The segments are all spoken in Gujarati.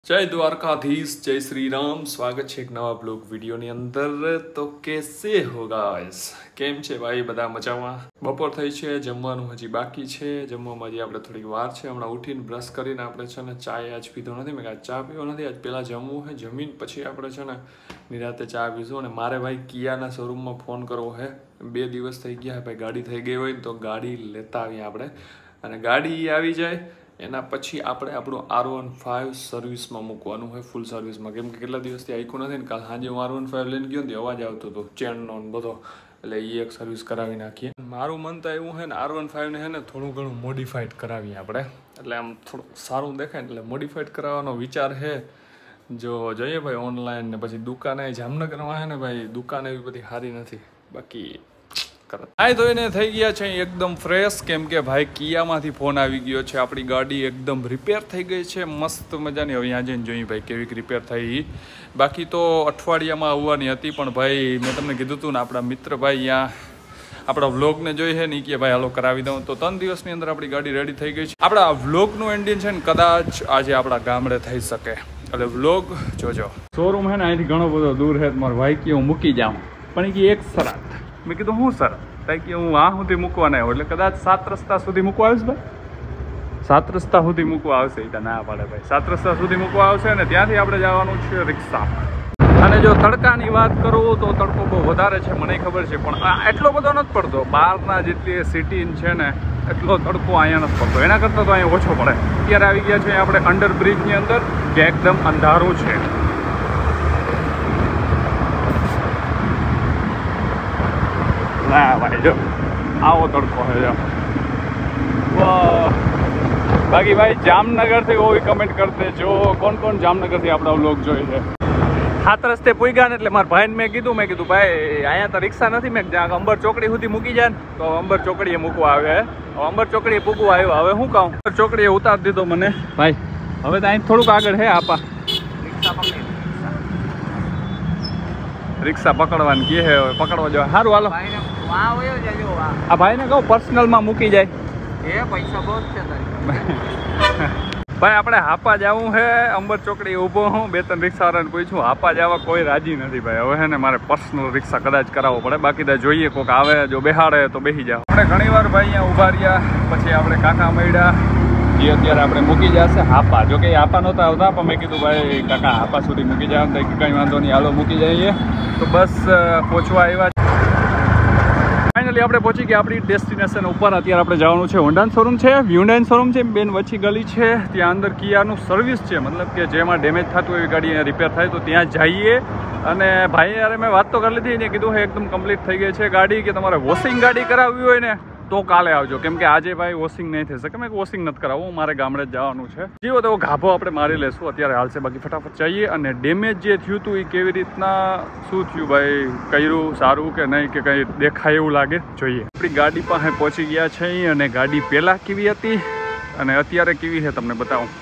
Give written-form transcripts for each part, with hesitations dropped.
जय द्वारकाधीश जय श्री राम स्वागत है एक नवा ब्लॉग वीडियो ની અંદર તો कैसे हो गाइस કેમ છે ભાઈ બધા મજામાં બપોર થઈ છે જમવાનું હજી બાકી છે જમવામાં હજી આપણે થોડીક વાર છે હમણાં ઉઠીને બ્રશ કરીને આપણે છે ને ચા આજ પીધો નથી મેં ચા પીવો નથી આજ પહેલા જમવું છે જમીન પછી આપણે છે ને નિરાતે ચા પીશું અને મારે ભાઈ કિયાના શોરૂમમાં ફોન કરવો છે 2 દિવસ થઈ ગયા ભાઈ ગાડી થઈ ગઈ હોય તો ગાડી લેતા આવીએ આપણે અને ગાડી આવી જાય એના પછી આપણે આપણું R15 સર્વિસમાં મૂકવાનું હોય ફૂલ સર્વિસમાં કેમ કે કેટલા દિવસથી આઈકું નથી ને કાલ સાંજે હું R15 લઈને ગયો ને અવાજ આવતો હતો ચેનનો ને બધો એટલે એ એક સર્વિસ કરાવી નાખીએ મારું મન તો એવું છે ને R15 ને હે ને થોડું ઘણું મોડિફાઈડ કરાવીએ આપણે એટલે આમ થોડું સારું દેખાય એટલે મોડિફાઈડ કરાવવાનો વિચાર છે જો જઈએ ભાઈ ઓનલાઈન ને પછી દુકાને જામનગરમાં છે ને ભાઈ દુકાન એવી બધી સારી નથી બાકી આય તો એને થઈ ગયા છે એકદમ ફ્રેશ કેમ કે ભાઈ કિયામાંથી ફોન આવી ગયો છે આપણી ગાડી એકદમ રિપેર થઈ ગઈ છે મસ્ત મજાની હવે અહીંયા જઈને જોઈએ ભાઈ કેવી રિપેર થઈ બાકી તો અઠવાડિયામાં આવવાની હતી પણ ભાઈ મેં તમને કીધું હતું ને આપણા મિત્ર ભાઈ અહીંયા આપણા વ્લોગને જોઈ છે ને કે ભાઈ હાલો કરાવી દઉં તો 3 દિવસની અંદર આપણી ગાડી રેડી થઈ ગઈ છે આપણા વ્લોગનું એન્ડિંગ છે ને કદાચ આજે આપણા ગામડે થઈ શકે એટલે વ્લોગ જોજો શોરૂમ છે ને અહીંથી ઘણો બધો દૂર છે મારો ભાઈ કે હું મૂકી જાઉં પણ એ એક શરત મેં કીધું હું સર કારણ કે હું આ સુધી મૂકવા ના આવ્યો એટલે કદાચ 7 રસ્તા સુધી મૂકવા આવીશ ભાઈ 7 રસ્તા સુધી મૂકવા આવશે એટલે ના પાડે ભાઈ 7 રસ્તા સુધી મૂકવા આવશે અને ત્યાંથી આપણે જવાનું છે રિક્ષામાં અને જો તડકાની વાત કરું તો તડકો બહુ વધારે છે મને ખબર છે પણ એટલો બધો નથી પડતો બહારના જેટલી સિટી છે ને એટલો તડકો અહીંયા નથી પડતો એના કરતાં તો અહીંયા ઓછો પડે અત્યારે આવી ગયા છે આપણે અંડરબ્રિજની અંદર જે એકદમ અંધારું છે ભાઈ જો આવો તડકો છે જો બાકી ભાઈ જામનગરથી કોઈ કમેન્ટ કરતે જો કોણ જામનગરથી આપણા વ્લોગ જોઈ છે હાથ રસ્તે પૂગ્યા ને એટલે મારા ભાઈને મેં કીધું ભાઈ અહીંયા તો રિક્ષા નથી મેં જ્યાં અંબર ચોકડી સુધી મૂકી જાય ને તો અંબર ચોકડીએ મૂકવા આવે અંબર ચોકડીએ પૂગવા આવ્યો હવે શું કહું અંબર ચોકડીએ ઉતારી દીધો મને ભાઈ હવે તો અહીં થોડુંક આગળ છે આપા રિક્ષા પકડવાની કે છે પકડવા જવા સારું હાલો આ ભાઈને કહું પર્સનલમાં મૂકી જાય એ પૈસા બહુ છે ભાઈ આપણે હાપા જવું છે અંબર ચોકડી ઊભો હું 2-3 રિક્ષાવાળાને પૂછ્યું હાપા જવા કોઈ રાજી નથી ભાઈ હવે ને મારે પર્સનલ રિક્ષા કદાચ કરાવવો પડે બાકી તો જોઈએ કોઈક આવે જો બેહાડે તો બેસી જાવ આપણે ઘણી વાર ભાઈ અહીંયા ઊભા રહ્યા પછી આપણે કાકા મળ્યા જે અત્યારે આપણે મૂકી જશે હાપા જો કે હાપા નહોતા આવતા પણ મેં કીધું ભાઈ કાકા હાપા સુધી મૂકી જાય કંઈ વાંધો નહીં હાલો મૂકી જઈએ તો બસ પહોંચવા આવ્યા ફાઇનલી આપણે પહોંચી ગયા આપણી ડેસ્ટિનેશન ઉપર અત્યારે આપણે જવાનું છે હોન્ડાનો શોરૂમ છે હ્યુન્ડાઈનો શોરૂમ છે બેન વચ્ચે ગલી છે ત્યાં અંદર કિયાનું સર્વિસ છે મતલબ કે જેમાં ડેમેજ થતું હોય ગાડી રિપેર થાય તો ત્યાં જઈએ અને ભાઈ યાર મેં વાત તો કરી લીધી ને કીધું એકદમ કમ્પ્લીટ થઈ ગઈ છે ગાડી કે તમારે વોશિંગ ગાડી કરાવવી હોય ને તો કાલે આવજો કેમ કે આજે ભાઈ વોશિંગ નહીં થઈ શકે મેં વોશિંગ નથી કરાવવું મારે ગામડે જ જવાનું છે જેવો તો ગાભો આપણે મારી લેશું અત્યારે હાલશે બાકી ફટાફટ જઈએ અને ડેમેજ જે થયું હતું એ કેવી રીતના શું થયું ભાઈ કર્યું સારું કે નહીં કે કંઈ દેખાય એવું લાગે જોઈએ આપણી ગાડી પાસે પહોંચી ગયા છે અને ગાડી પહેલાં કેવી હતી અને અત્યારે કેવી છે તમને બતાવું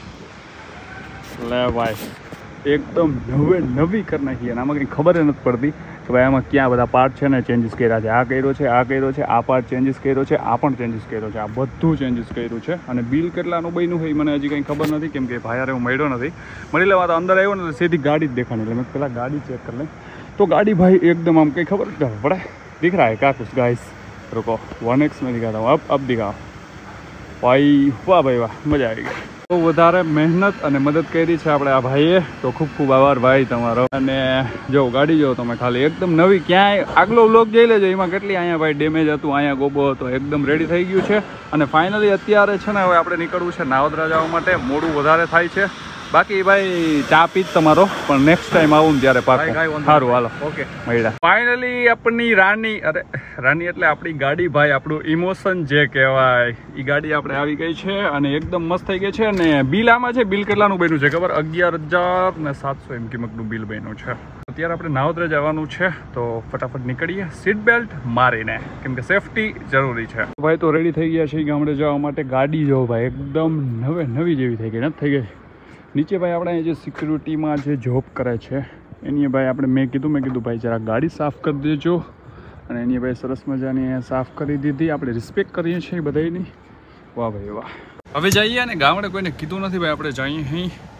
લે ભાઈ એકદમ નવી કરી નાખી અને આમાં કંઈ ખબર નથી પડતી કે ભાઈ આમાં ક્યાં બધા પાર્ટ છે ને ચેન્જીસ કર્યા છે આ કર્યો છે આ પાર્ટ ચેન્જીસ કર્યો છે આ પણ ચેન્જીસ કર્યો છે આ બધું ચેન્જીસ કર્યું છે અને બિલ કેટલાનું બન્યું હોય મને હજી કંઈ ખબર નથી કેમ કે ભાઈ હું મળ્યો નથી મળી લેવા તો અંદર આવ્યો ને સીધી ગાડી જ દેખાણી એટલે મેં પહેલાં ગાડી ચેક કરી લઈ તો ગાડી ભાઈ એકદમ આમ કંઈ ખબર જ પડે दिख रहा है क्या कुछ गाइस रुको 1x में दिखाता हूँ अब दिखाओ भाई वाह मजा આવી ગઈ બહુ વધારે મહેનત અને મદદ કરી છે આપણે આ ભાઈએ તો ખૂબ આભાર ભાઈ તમારો અને જો ગાડી જો તમે ખાલી એકદમ નવી ક્યાંય આગલો વ્લોગ જોઈ લેજો એમાં કેટલી અહીંયા ભાઈ ડેમેજ હતું અહીંયા ગોબો હતો એકદમ રેડી થઈ ગયું છે અને ફાઇનલી અત્યારે છે ને હવે આપણે નીકળવું છે નાવદરા જવા માટે મોડું વધારે થાય છે બાકી ભાઈ ચા પી જ તમારો પણ નેક્સ્ટ ટાઈમ આવું ને ત્યારે પાછું સારું હાલો ઓકે મળ્યા ફાઇનલી આપણી રાની એટલે આપણી ગાડી ભાઈ આપણું ઇમોશન જે કહેવાય એ ગાડી આપણે આવી ગઈ છે અને એકદમ મસ્ત થઈ ગઈ છે અને બિલ આમાં છે બિલ કેટલાનું બન્યું છે ખબર 11,700 એમ કિંમતનું બિલ બન્યું છે અત્યારે આપણે નાવદરા જવાનું છે તો ફટાફટ નીકળીએ સીટ બેલ્ટ મારીને કેમ કે સેફટી જરૂરી છે ભાઈ તો રેડી થઈ ગયા છે ગામડે જવા માટે ગાડી જો ભાઈ એકદમ નવી જેવી થઈ ગઈ નથી થઈ ગઈ નીચે ભાઈ આપણે જે સિક્યુરિટીમાં જે જોબ કરે છે એની ભાઈ આપણે મેં કીધું ભાઈ જરા ગાડી સાફ કરી દેજો અને એની ભાઈ સરસ મજાની સાફ કરી દીધી આપણે રિસ્પેક્ટ કરીએ છીએ બધાની વાહ ભાઈ વાહ હવે જઈએ અને ગામડે કોઈને કીધું નથી ભાઈ આપણે જઈએ અહીં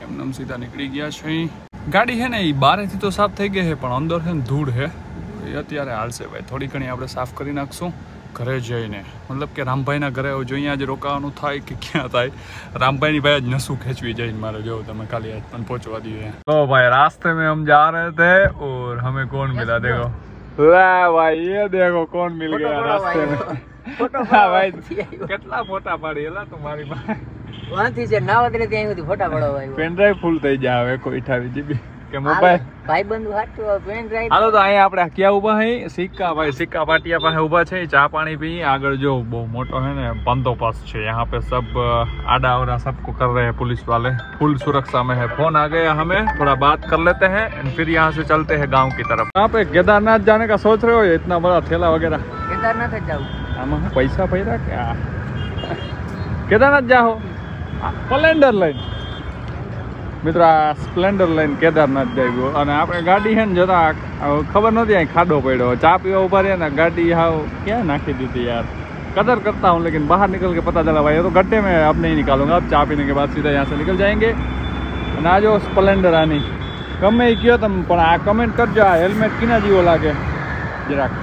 એમને સીધા નીકળી ગયા છે. ગાડી છે ને એ બારેથી તો સાફ થઈ ગઈ છે પણ અંદર છે ને ધૂળ છે એ અત્યારે હાલશે ભાઈ. થોડી ઘણી આપણે સાફ કરી નાખશું ઘરે જઈને. મતલબ કે રામભાઈના ઘરે જોઈએ આજે રોકાવાનું થાય કે ક્યાં થાય. रामभाई भाई आज नसू खींचवी जाए मारे जो तो मैं खाली आज पन पहुंचवा दिए. तो भाई रास्ते में हम जा रहे थे और हमें कौन मिला देखो. वाह भाई ये देखो कौन मिल गया रास्ते में. हाँ भाई कितना फोटा पाड़ी है तुम्हारी वहां थी से नावदरे ત્યાં સુધી ફોટા પાડવા આવ્યો. પેન ડ્રાઈવ ફૂલ થઈ જાવે કોઈ 28 GB કે મોબાઈલ ભાઈ બંધુ હાટો પેન ડ્રાઈવ. હાલો તો અહીંયા આપણે ક્યાં ઊભા હઈ સિક્કા ભાઈ સિક્કા પાટિયા પાસે ઊભા છે. ચા પાણી પી આગળ जो બહુ મોટો है ना बंदोबस्त છે यहाँ पे सब आड़ा अवरा सबको कर रहे हैं पुलिस वाले. फुल सुरक्षा में है. फोन आ गया हमें थोड़ा बात कर लेते हैं फिर यहाँ से चलते हैं गाँव की तरफ. यहाँ पे केदारनाथ जाने का सोच रहे हो इतना बड़ा थैला वगैरह. केदारनाथ जाओ આમાં પૈસા ભર્યા क्या केदारनाथ जाओ સ્પ્લેન્ડર લઈને મિત્રો આ સ્પ્લેન્ડર લઈને કેદારનાથ જાય અને આપણે ગાડી છે ને જતા ખબર નહોતી અહીં ખાડો પડ્યો. ચા પીવા ઉભા રહ્યા ને ગાડી હાવ ક્યાં નાખી દીધી यार. कदर करता हूँ लेकिन बाहर निकल के पता चला भाई ये तो गड्ढे में अब नहीं निकालूंगा. अब चा पीने के बाद सीधा यहाँ से निकल जाएंगे. અને આ જો સ્પ્લેન્ડર આની ગમે એ કયો તમે પણ આ કમેન્ટ કરજો આ હેલ્મેટ કિના જેવો લાગે જરાક.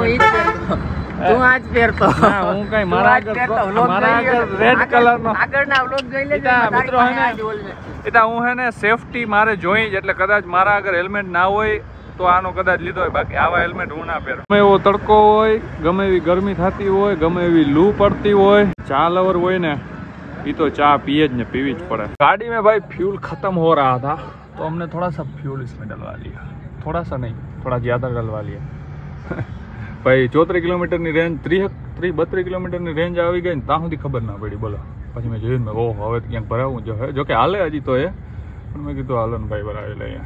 તું આજ પહેરતો ના હું કઈ મારા આગળ રેડ કલર નો આગળના વ્લોગ જોઈ લેજો મિત્રો. હે ને એટા હું હે ને સેફટી મારે જોઈ એટલે કદાચ મારા આગળ હેલ્મેટ ના હોય તો આનો કદાચ લીધો હોય. બાકી આવા હેલ્મેટ હું ના પહેરું. ગમે એવો તડકો હોય ગમે એવી ગરમી થતી હોય ગમે એવી લૂ પડતી હોય ચા લવર હોય ને એ તો चा पिए જ ને पीवी જ પડે. गाड़ी में भाई फ्यूल खत्म हो रहा था तो हमने थोड़ा सा फ्यूल इसमें डलवा लिया. थोड़ा सा नहीं थोड़ा ज़्यादा डलवा लिया. भाई 34 કિલોમીટરની રેન્જ 32 કિલોમીટરની રેન્જ આવી ગઈ ને ત્યાં સુધી ખબર ના પડી. બોલો પછી મેં જોયું મેં ઓહ હવે ક્યાંક ભરાવું જો કે હાલે હજી તો એ પણ મેં કીધું હાલો ને ભાઈ ભરાવી લઈએ.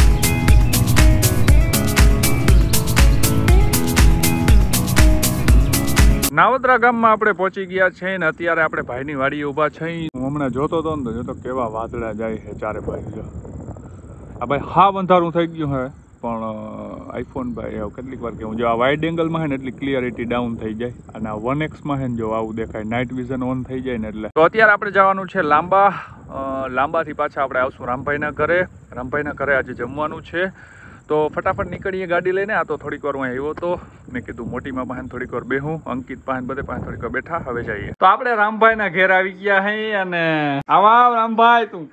નાવદરા ગામમાં આપણે પહોંચી ગયા છે ને અત્યારે આપણે ભાઈની વાડીએ ઊભા છે. હું હમણાં જોતો હતો ને તો જોતો કેવા વાદળા જાય છે ચારે બાજુ. આ ભાઈ હા અંધારું થઈ ગયું હે પણ આઈફોન ભાઈ કેટલીક વાર કેવું જો આ વાઇડ એંગલમાં છે ને એટલી ક્લિયરિટી ડાઉન થઈ જાય અને આ 1x માં છે ને જો આવું દેખાય નાઇટ વિઝન ઓન થઈ જાય ને એટલે. તો અત્યારે આપણે જવાનું છે લાંબાથી પાછા આપણે આવશું રામભાઈના ઘરે. રામભાઈના ઘરે આજે જમવાનું છે તો ફટાફટ નીકળીએ ગાડી લઈને. આ તો થોડીક વાર હું આવ્યો તો મેં કીધું મોટીમાં પાસે થોડીક વાર બેહું અંકિત પાસે બધે પાસે થોડીક વાર બેઠા હવે જઈએ. તો આપણે રામભાઈના ઘેર આવી ગયા હે અને આવા રામભાઈ તું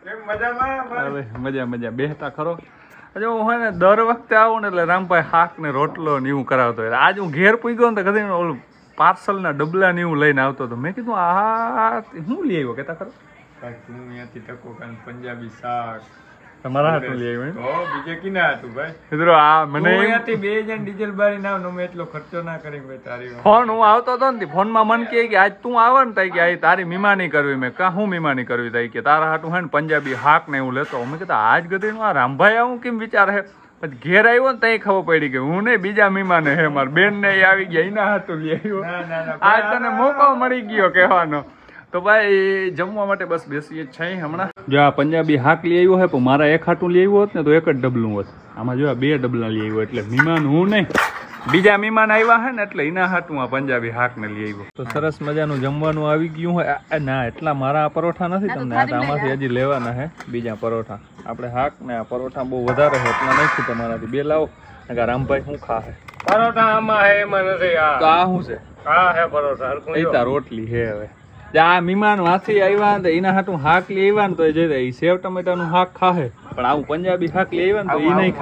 મજામાં મજા બેહતા ખરો. જો હું ને દર વખતે આવું ને એટલે રામભાઈ શાક ને રોટલો ને એવું કરાવતો હોય. આજ હું ઘેર પૂગ્યો ને તો કદી ઓલું પાર્સલના ડબલા ને એવું લઈને આવતો હતો. મેં કીધું આ હું લઈ આવ્યો કેતા ખરો હું અહીંયાથી ટકો કાન પંજાબી શાક તમારા હાથું લઈ આવ્યો બીજે કિના હતું ભાઈ મિત્રો. આ મને અહીંયાથી 2 જણ ડીઝલ બારી ના મેં એટલો ખર્ચો ના કરી ભાઈ તારી ફોન હું આવતો હતો ને ફોનમાં મન કહે કે આજ તું આવે ને તઈ કે તારી મીમાની કરવી. મેં કા હું મીમાની કરવી તઈ કે તારા હાટું હે ને પંજાબી હાક ને એવું લેતો. મેં કીધું આજ ગધેડું આ રામભાઈ આવું કેમ વિચાર હે. પછી ઘેર આવ્યો ને તઈ ખબર પડી કે હું નહીં બીજા મીમાને હે મારા બેન ને આવી ગયા એના હાથું લઈ આવ્યો. આજ તને મોકો મળી ગયો કહેવાનો. તો ભાઈ જમવા માટે બસ બેસીએ જ છે હમણાં. જો આ પંજાબી હાક લઈ આવ્યો હે પણ મારા એક હાટું લઈ આવ્યો હોત ને તો એક જ ડબલું હોત. આમાં જો 2 ડબલા લઈ આવ્યો એટલે મહેમાન હું નહીં બીજા મહેમાન આવ્યા હે ને એટલે એના હાટું આ પંજાબી હાક ને લઈ આવ્યો. તો સરસ મજાનું જમવાનું આવી ગયું હોય. ના એટલા મારા પરોઠા નથી તમને આમાંથી હજી લેવાના હે બીજા પરોઠા. આપણે હાક ને આ પરોઠા બહુ વધારે છે એટલા નથી તમારાથી 2 લાવો. રામભાઈ શું ખા હે પરોઠા આમાં હે એમાં નથી. તો આ શું છે આ હે પરોઠા રોટલી હે. હવે આ મીમાન વાથી આવ્યા ને એના હાટું હાક લઈ આવ્યા ને તો એ સેવ ટમેટાનું હાક ખાહે પણ આવું પંજાબી હાક લઈ આવ્યા ને તો એ નહીં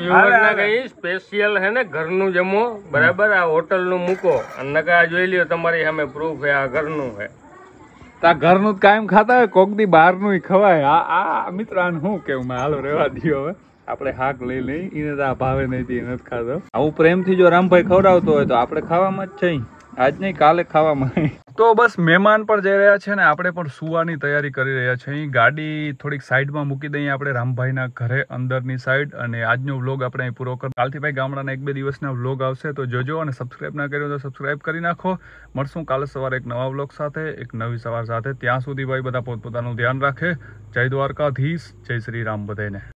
ખાય. સ્પેશિયલ હે ને ઘરનું જમો બરાબર. આ હોટલ નું મૂકો અને જોઈ લ્યો તમારી સામે પ્રૂફ હે આ ઘરનું હે. તા ઘરનું જ કાયમ ખાતા હોય કોક દી બહારનું ખવાય. આ મિત્ર આને શું કેવું મેં હાલો રેવા દો હવે આપણે હાક લઈ લઈ એને તો આ ભાવે નહીં નથી ખાતો. આવું પ્રેમથી જો રામભાઈ ખવડાવતો હોય તો આપણે ખાવામાં જ છે આજ નહીં કાલે ખાવામાં. તો બસ મહેમાન પણ જઈ રહ્યા છે ને આપણે પણ સુવાની તૈયારી કરી રહ્યા છીએ. ગાડી થોડીક સાઈડમાં મૂકી દઈએ આપણે રામભાઈના ઘરે અંદરની સાઈડ. અને આજનો વ્લોગ આપણે અહીં પૂરો કર. કાલથી ભાઈ ગામડાના 1-2 દિવસના વ્લોગ આવશે તો જોજો. અને સબસ્ક્રાઈબ ના કર્યો તો સબસ્ક્રાઈબ કરી નાખો. મળશું કાલે સવારે એક નવા વ્લોગ સાથે એક નવી સવાર સાથે. ત્યાં સુધી ભાઈ બધા પોતપોતાનું ધ્યાન રાખે. જય દ્વારકાધીશ જય શ્રી રામ બધાને.